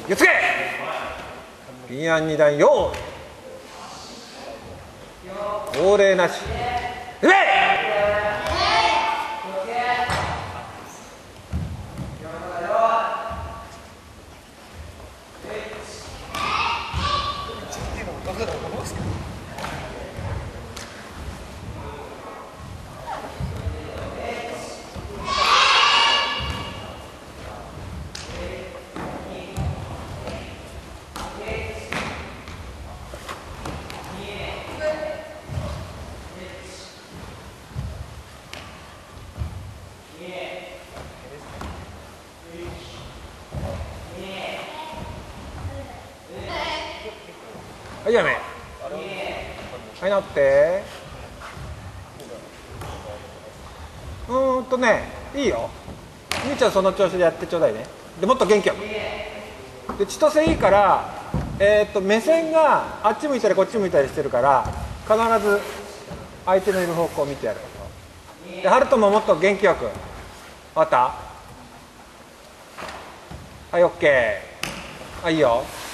ゆつけピンアン2段用意号令なし踏めはい、やめ。はい、直って。いいよ。みーちゃんその調子でやってちょうだいね。でもっと元気よく。で千歳いいから、目線があっち向いたりこっち向いたりしてるから必ず相手のいる方向を見てやる。でハルトももっと元気よく。わかった？はい、オッケー。はい、いいよ。